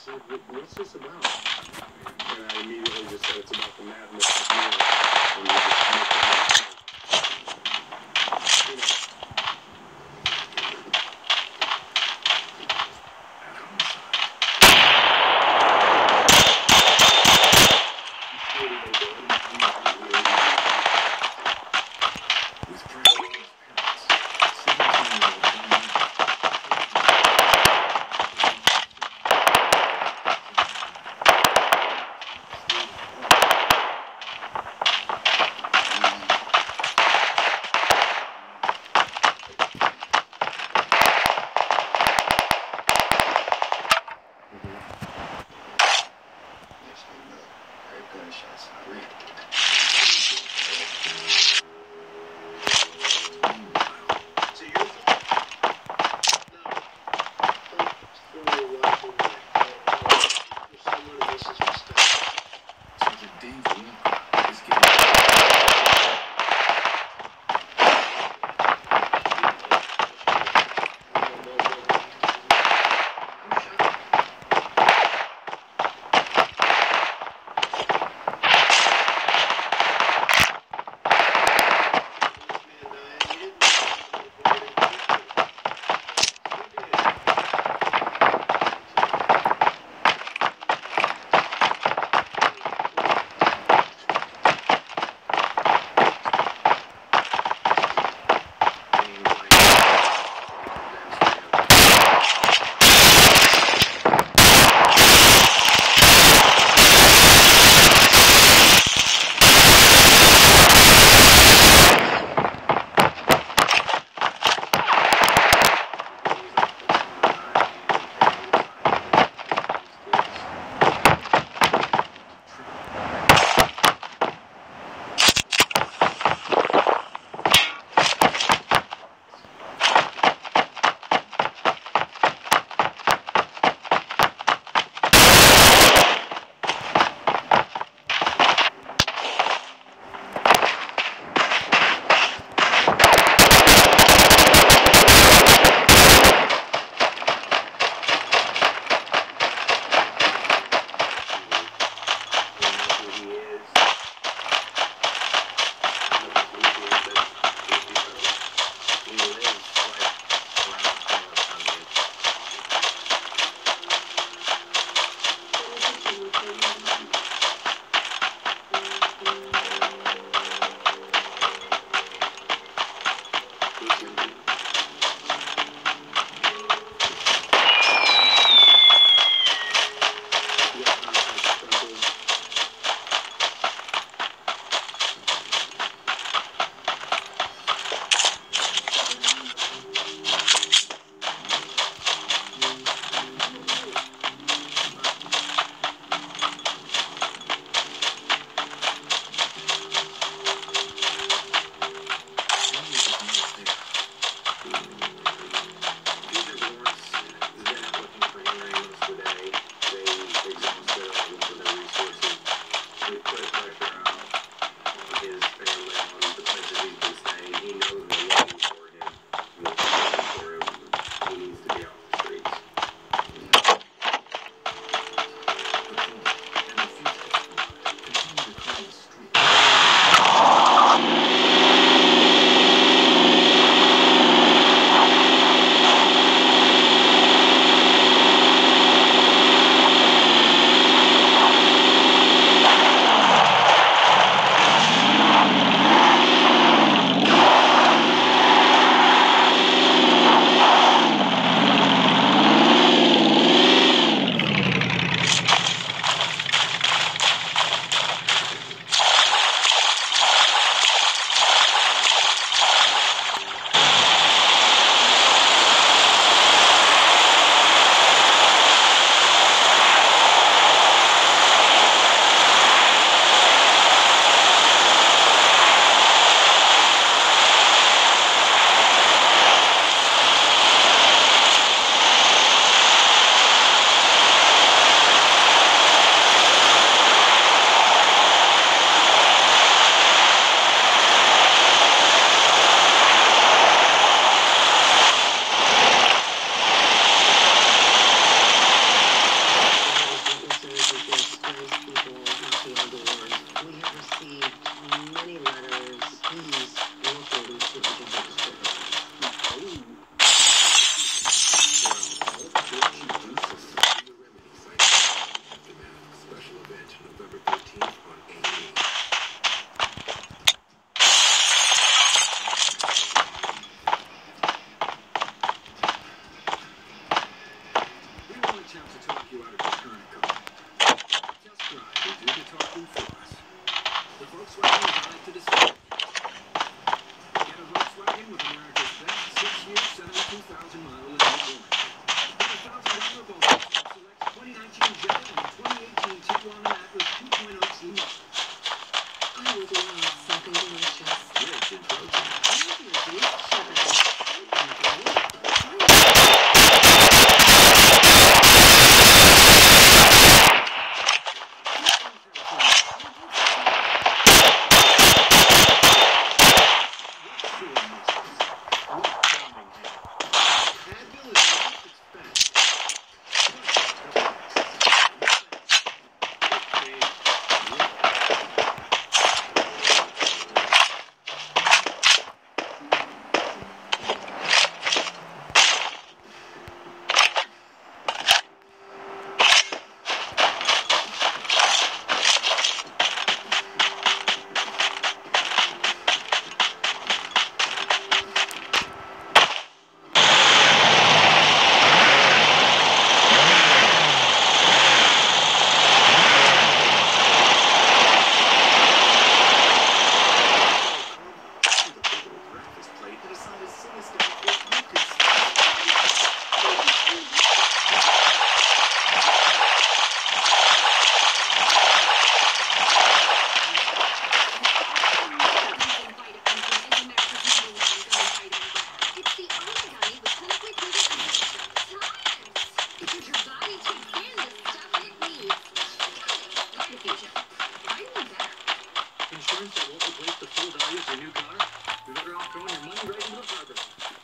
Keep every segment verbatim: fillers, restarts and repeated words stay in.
said, what, what's this about? And I immediately just said, it's about the madness of me. And we just make it make sense. You know.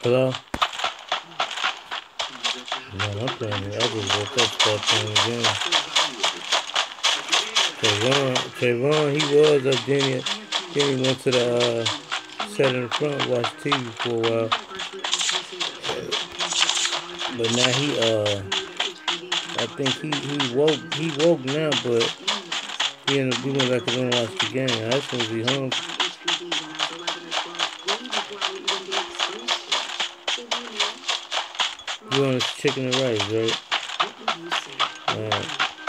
Hello? Man, I'm playing it. I just woke up start playing the game. Trayvon, Trayvon, he was up then. He, then he went to the uh, sat in the front, watched T V for a while. But now he, uh, I think he, he woke, he woke now, but he ended up, he went back to go watch the game. I just was he home. You want chicken and rice, right? Alright.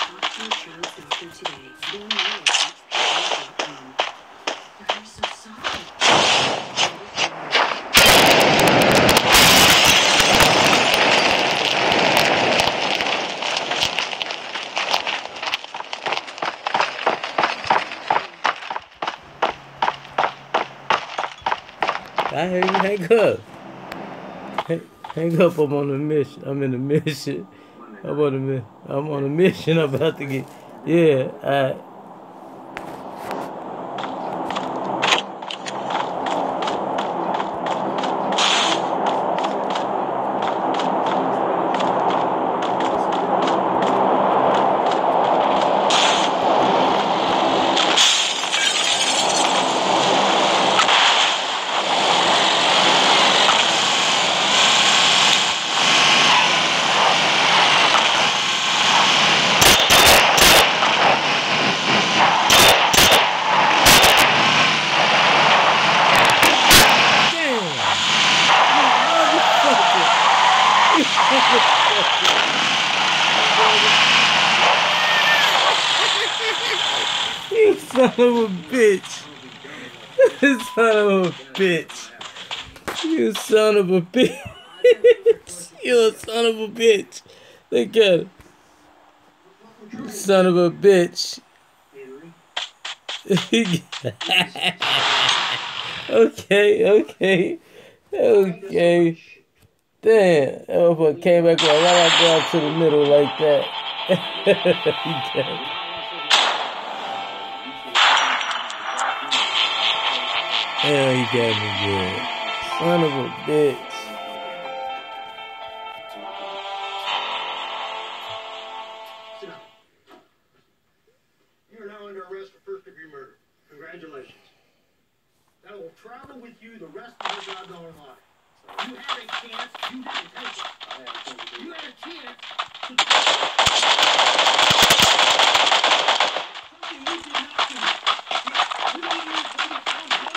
I hear you. Hang up. Hang, hang up. I'm on a mission. I'm in a mission. I'm on a mission. I'm on a mission. I'm about to get. Yeah. I. You son of a bitch. You son of a bitch. You son of a bitch. You a son of a bitch. Look at him. You son of a bitch. Okay, okay. Okay. Damn. That motherfucker came back right out down to the middle like that. Hell, he got me good. Son of a bitch. You're now under arrest for first-degree murder. Congratulations. That will travel with you the rest of your goddamn life. You had a chance. You didn't take it. You had a chance to take it. Something you did not do. You didn't even take it.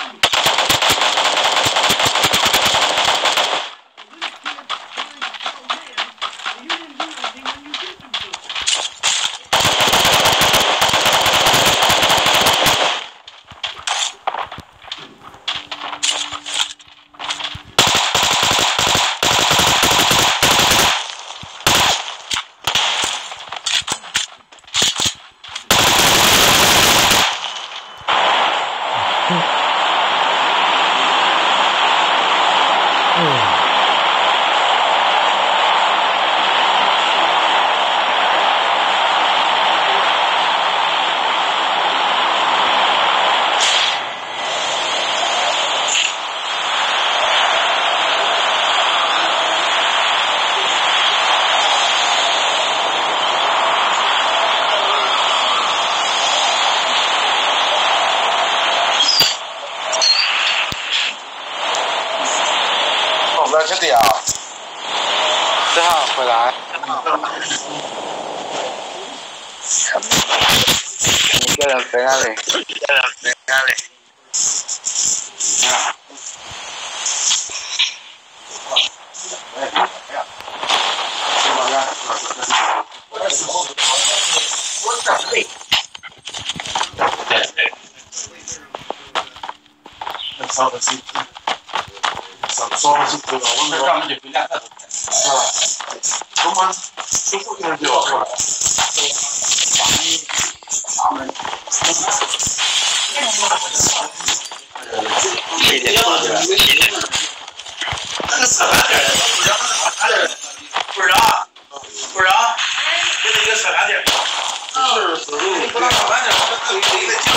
这个呀，这样回来。你给人在哪里？给人在哪里？啊。哎呀！怎么了？我在手，我在这里。对对。那烧的是。烧不是这个，我们这样就不两个。啊，我们就不能就过来。他们。一点过去了。那个扯淡点，不知道他的，不知道，不知道，就是一个扯淡点。是是，你不能扯淡点，那等于一个就是。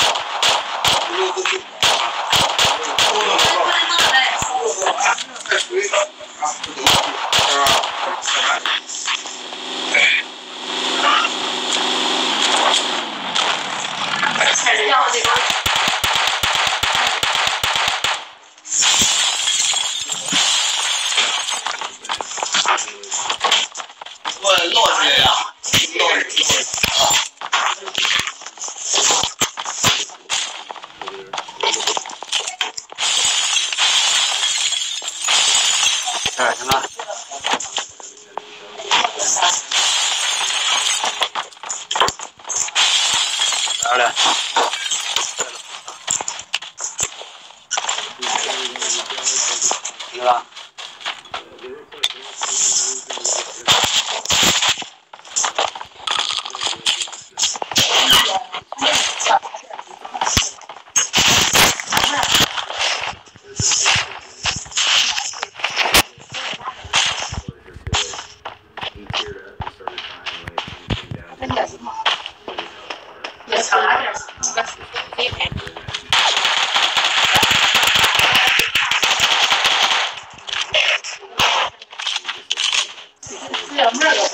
不能不能。 落落去了，落去啊！哎，行了。来了。行了。两面的。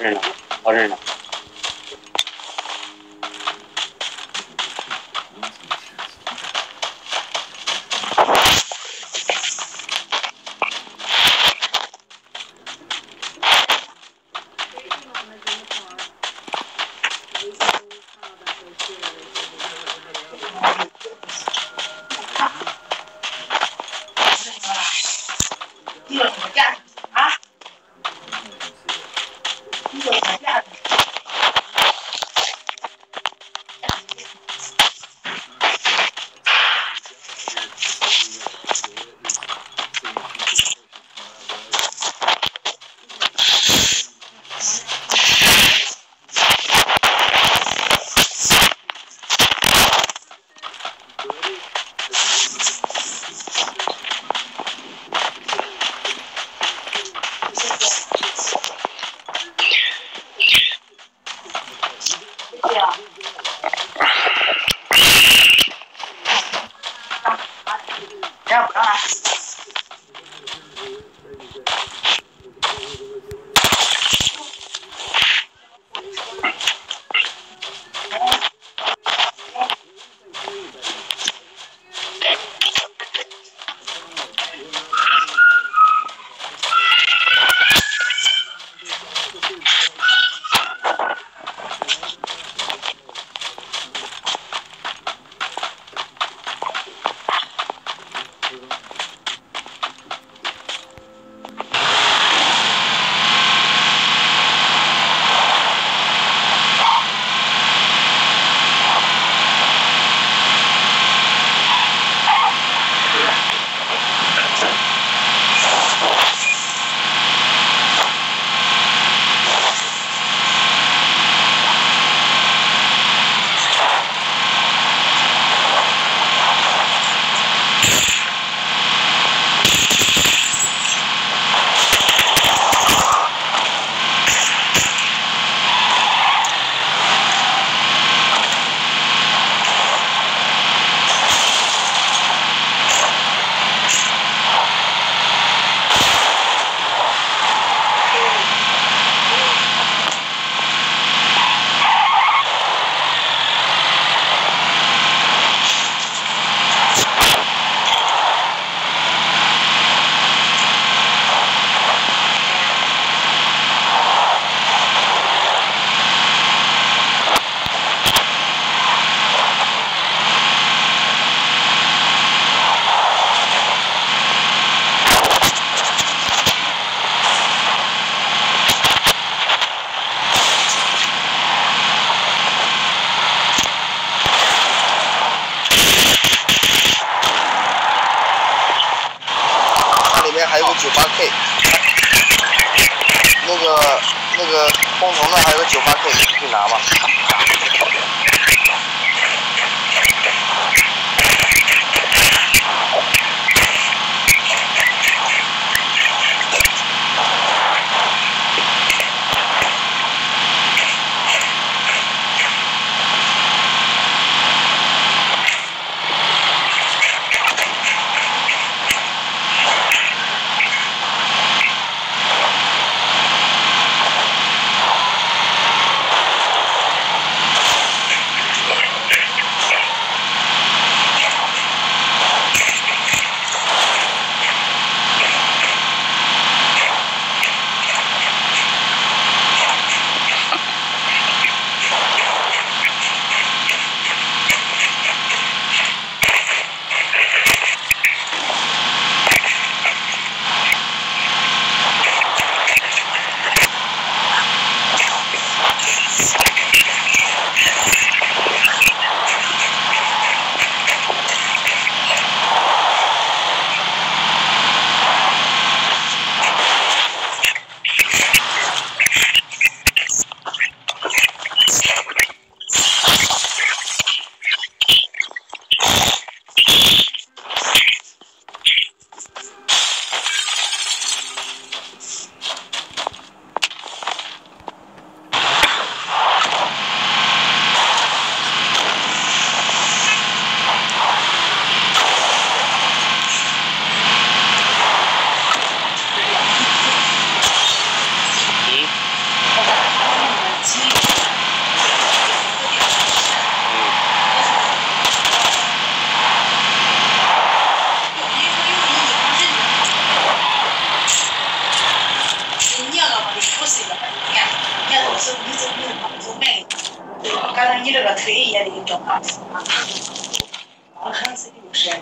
这儿呢，到这儿呢。 你有什么价值啊？你有什么价值？要不让他。 还有个九八 K， 那个那个共同的还有个九八 K， 你拿吧。 一种二十八，好像是六十。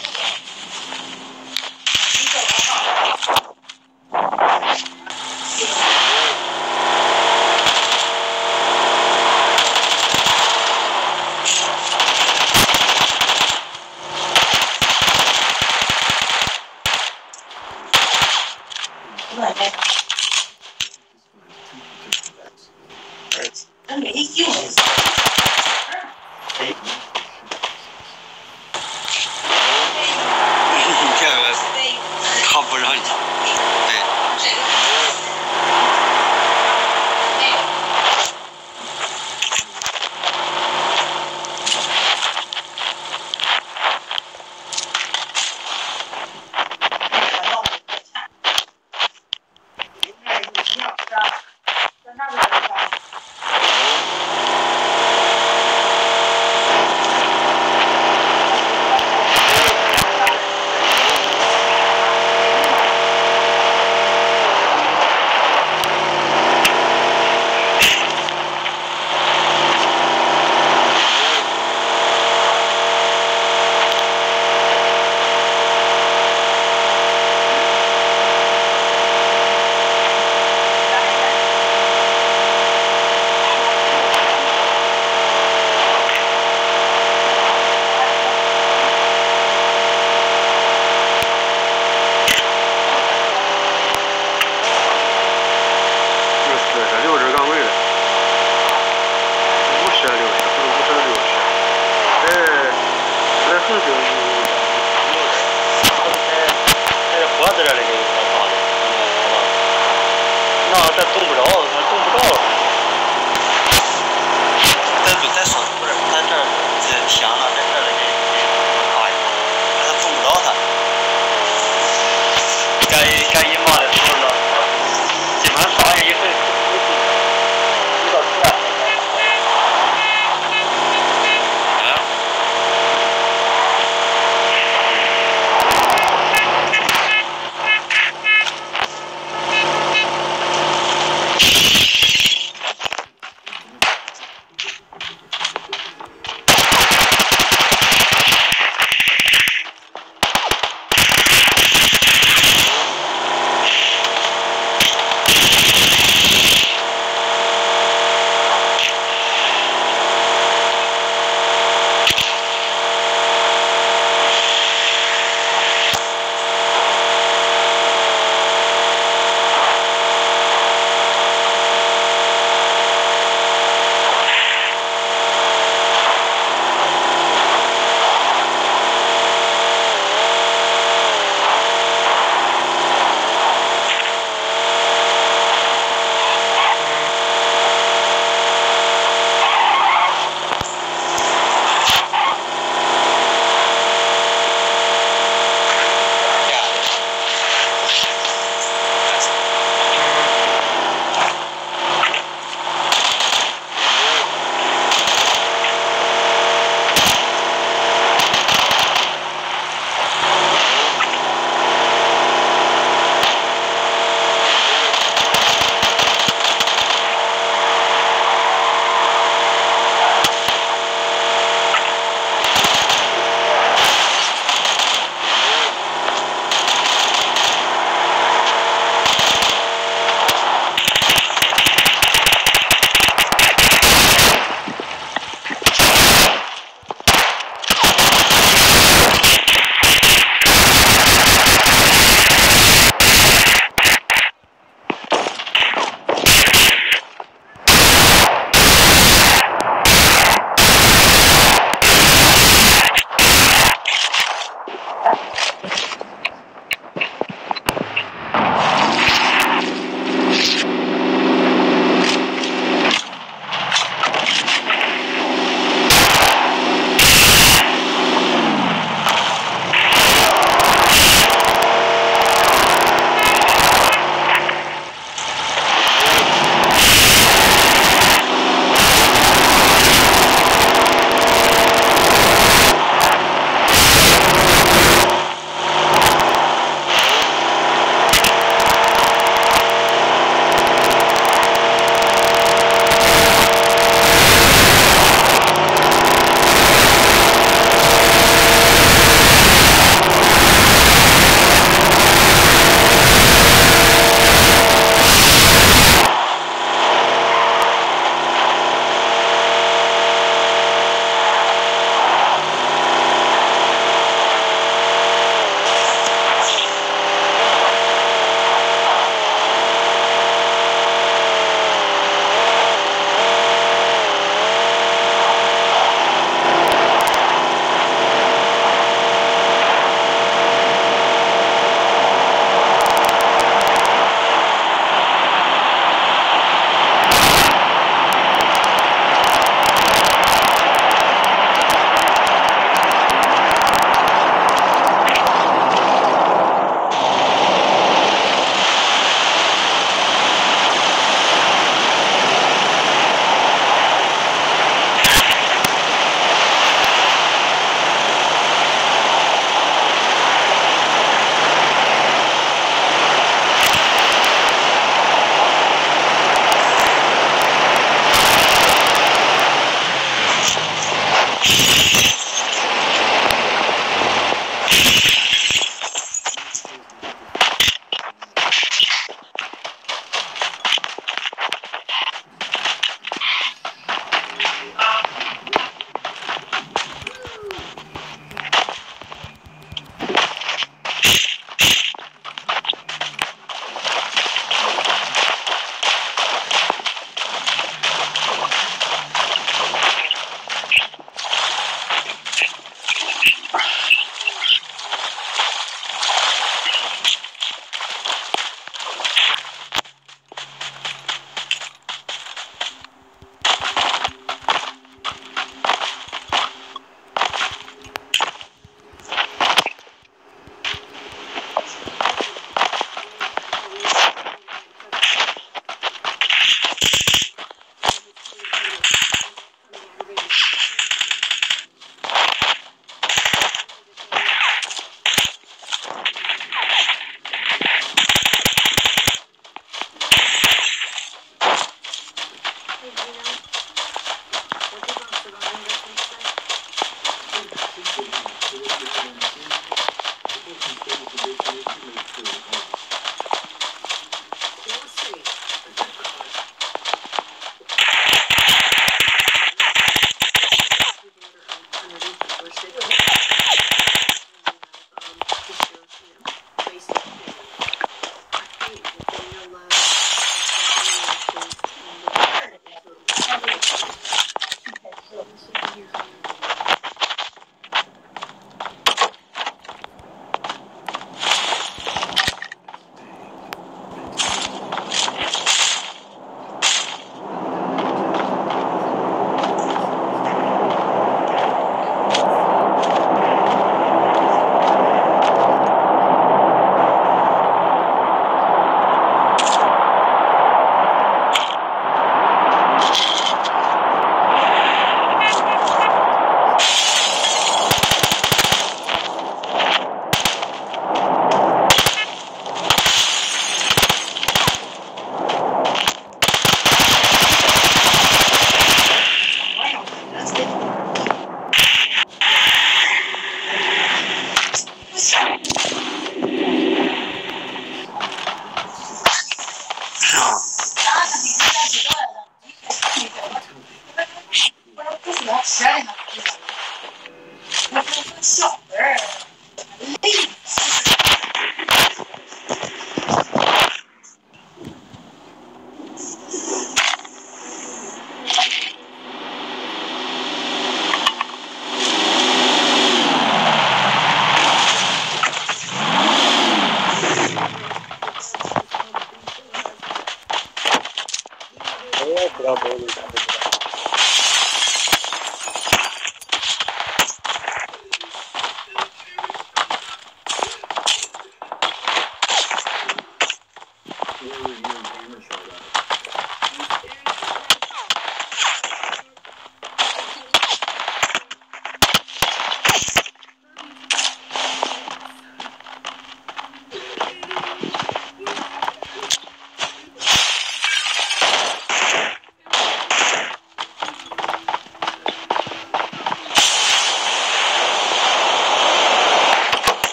你走了哈。他没用。 哎。这个他不让你。对。这动不着，它动不着了。再再说不是，咱这这墙呢，在这儿给给打一打，它动不着它。该该一骂的时候呢，基本上打一回，一到出来。啊？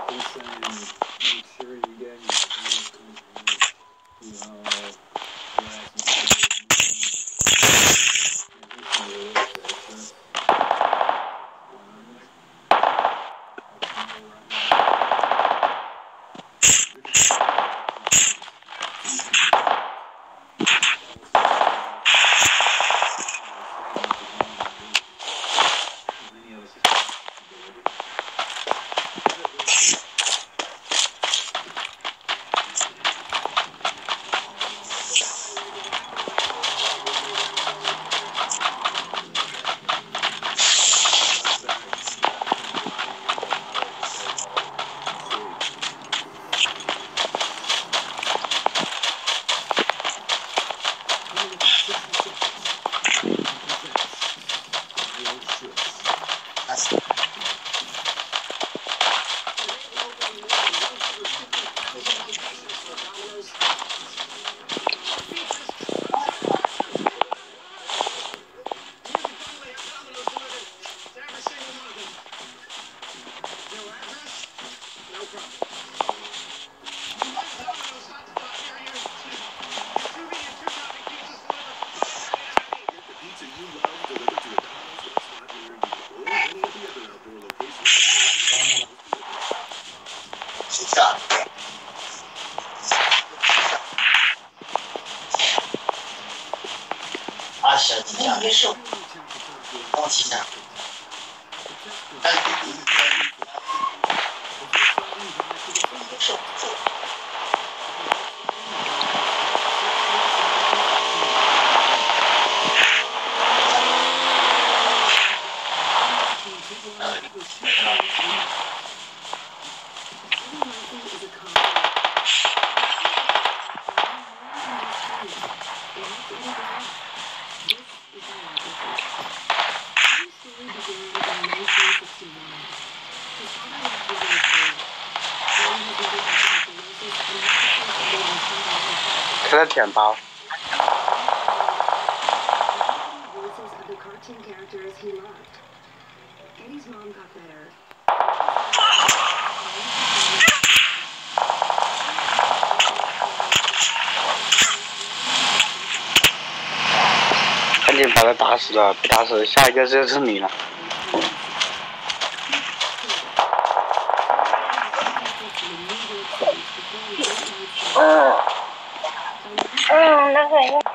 啊，是几下？没手，帮我几下。手。 他在舔包。赶紧把他打死了，不打死下一个就是你了。 嗯，嗯，那个呀。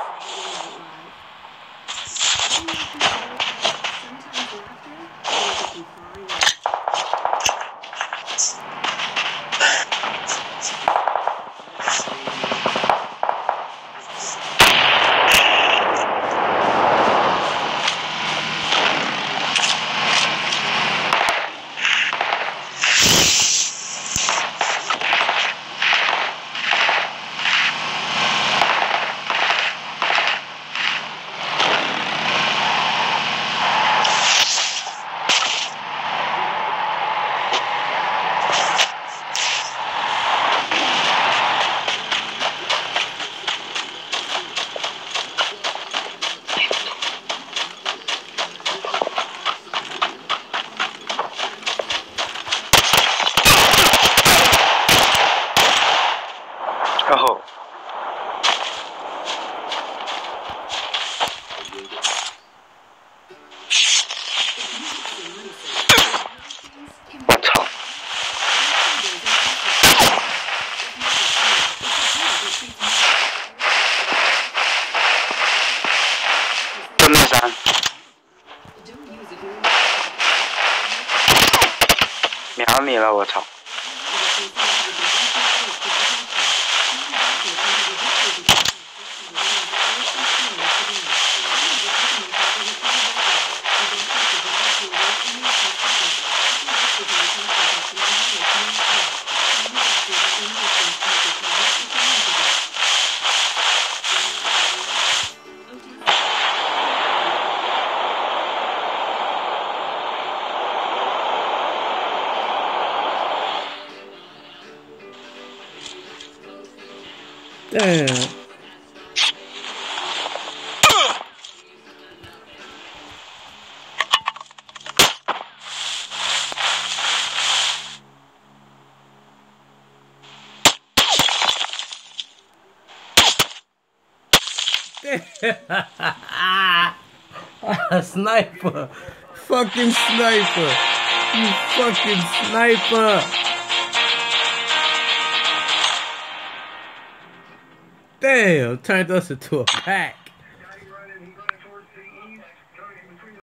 哦。我操！正面三。秒你了，我操！ Damn. Yeah. Sniper. Fucking sniper. You fucking sniper. Damn, turned us into a pack. Now he's running, he's running towards the east.